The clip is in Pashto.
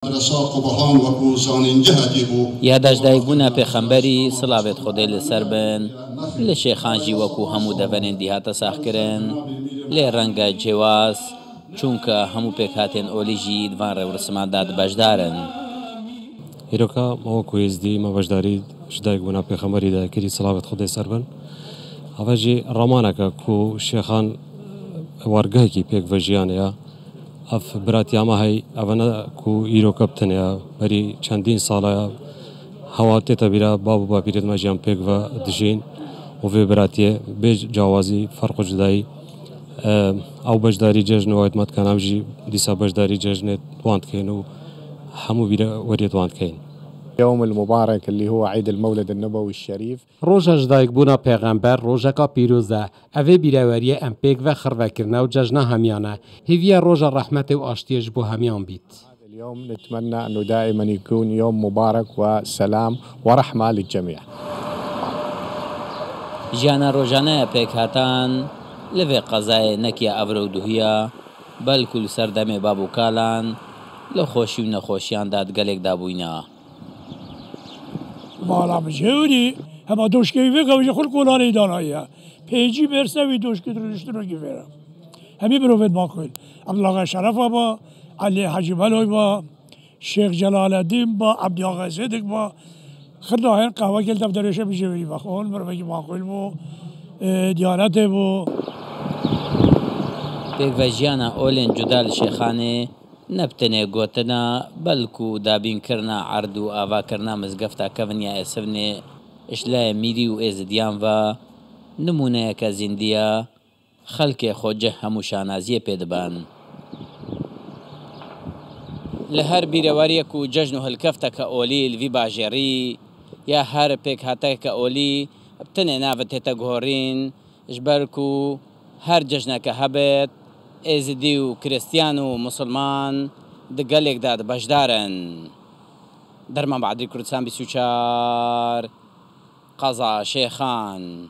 یاداش دایکبوونا پێخەمبەری سڵاوێت خودێ لەسەر بن لە شێخانژی وەکو هەموو دەڤەنێن دیهاتە ساخکردن لێ ڕەنگە جێواز چونکە هەموو پێکهاتێن ئۆلیژی دوان ڕێورسماندات بەشدارن. هیرۆکە مەوەکو ێزدی مە بەشداری دایکبوونا پێخەمبەری دایکردی سڵاوێت خودێ سەر بن ئەڤەژی ڕەمانەکە کو شێخان وەرگایکی پێک بە ژیانەیە ئەف براتیامە هەی ئەڤەنە کو ئیرۆکە بتنەیە بەری چەندین ساڵەیە هەوا تێتە بیرە باب و باپیرێتمە ژیان پێک بە دژین و vê biratiye bê cawazî ferq û cudayî ew beşdarî cejn û awetmatkan ew jî dîsa beşdarî cejnê wan dikên û hemû vîre weriyê wan dikeyin. اليوم المبارك اللي هو عيد المولد النبوي الشريف روجا دایکبوونا پێغەمبەر ڕۆژێکا پیرۆزە ئەvê بیرەوەریە ئەم پێک ve xirvekirina û cejna hemiyane hêviya roja rehmetê û aştiyê ji bo hemiyan bît. اليوم نتمنى انه دائما يكون يوم مبارك وسلام ورحمة للجميع. ژیانە ڕۆژانەیە پێکهاتان لەvê قەزایê nekiya evre û duhiya belkû li ser demê bab û kalan li xweşî û nexweşiyan da gelek dabûyna. Mala bijewrî hema doşkevî vê xewîjî xul kolanê danaye pêncî bersevî doşkê rûniştinokî vêre hemî mirovên maxwîl Ebdulaga Şerefa ba Elî Hecî Meloy ba Şêx Celaleddîn ba Ebdiaga Zêdik ba xirna hên qehwekê li devderêşe bijewrî vexwin mirovekî maxwîl bû diyanetê bû. Pêk ve jiyana olên cuda li şêxanê ne bi tenê gotina belkû dabînkirina erd û avakirina mizgefta kevin ya êsivnê işleyê mîrî û êzidiyan ve nimûneyeke zîndiya xelkê xwe cih hemû şanaziyê pê diban. Li her bîreweriyek û cejn û hilkefteke olî li vî bajêrî ya her pêkhateke olî bi tenê navê tête guhorîn ji ber ku her cejneke hebet êzidî û kiristyan û musilman di gelek de beşdarin. Derman Bahdî Kurdistan 24 Qeza Şêxan.